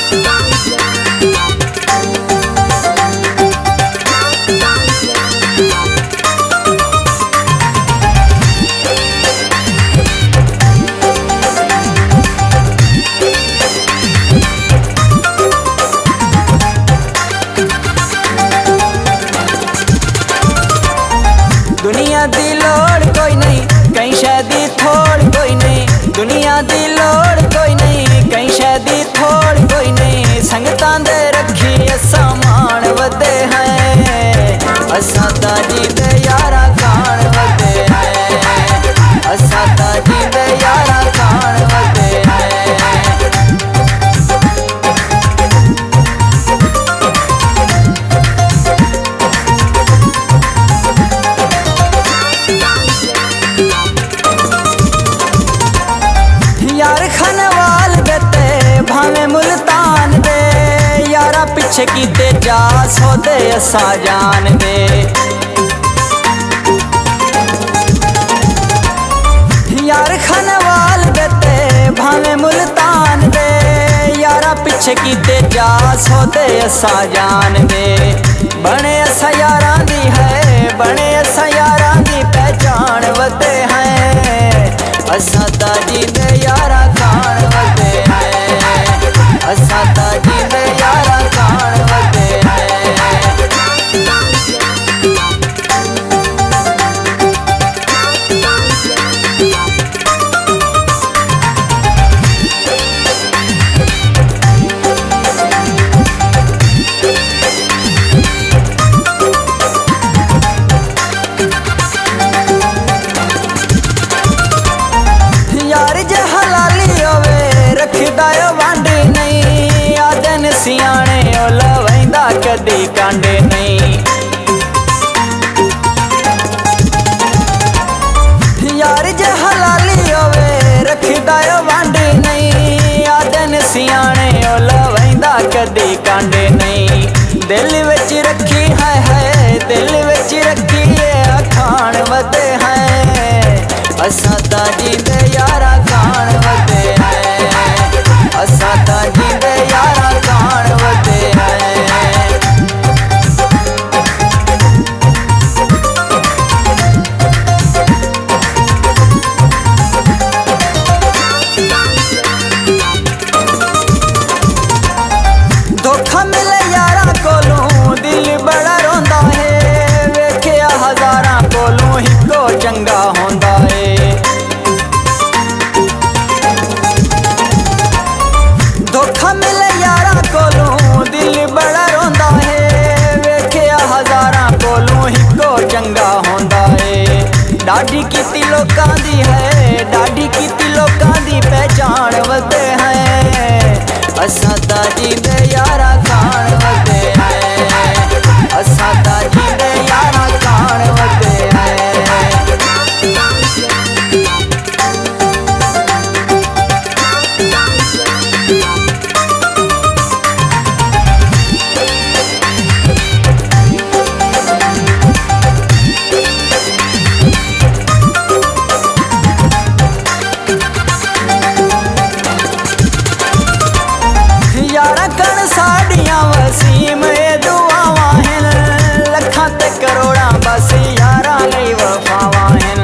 दुनिया दी लोड़ कोई नहीं, कहीं शादी थोड़ कोई नहीं। दुनिया दी लोड़ कोई नहीं, कहीं शादी थोड़ कोई नहीं। संगतां दे रखी असा मान वदे हैं, असा ताजी दे यारा कान वदे हैं, असा ताजी दे यारा कान वदे हैं। यार खनवाल देते भावे मुल्तान दे, यारा पिछे कीते जा सौदे असा जान दे। यार खनवाल देते भावे मुल्तान दे, यारा पिछे कीते जा सौदे असा जान दे। बने असा यारां दी है, बने असा यारां दी पहचान वदे हैं, असा ताजी दे यारा कान वदे हैं, असा ताजी दे यारा कान वदे हैं। सियाने ओ लवैंदा कदी कांडे नहीं। यार जे हलाली होवे रखदा वांडे नहीं, आदन सियाने ओ लवैंदा कदी कांडे नहीं। दिल विच रखी है दिल विच रखी है खान वदे हैं, असा ताजी दे यारा कान वदे हैं, असा ताजी दे यारा कान वदे हैं। धोखा मिले यारा कोलों दिल बड़ा रोंदा है, वेखिया हजारां कोलों हिको चंगा होंदा है। धोखा मिले यारा कोलों दिल बड़ा रोंदा है, वेखिया हजारां कोलों हिको चंगा होंदा है। डाडी कीती लोकां दी है, डाडी कीती लोकां दी पहचान वदे हैं, असा ताजी दे यारा कान वदे हैं, असा ताजी दे यारा कान वदे हैं। यारा कण साड़ियां वसीम ए दुआवां हैं, लखां ते करोड़ां बस यारा लई वफावां हैं।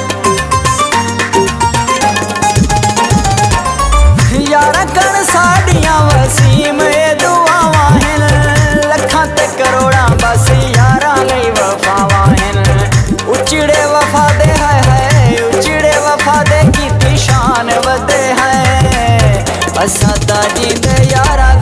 यारा कण साड़ियां वसीम ए दुआवां हैं, लखां ते करोड़ां बस यारा लई वफावां हैं। उचड़े वफा दे है उचड़े वफा दे कीती शान वदे हैं, असा ताजी दे यारा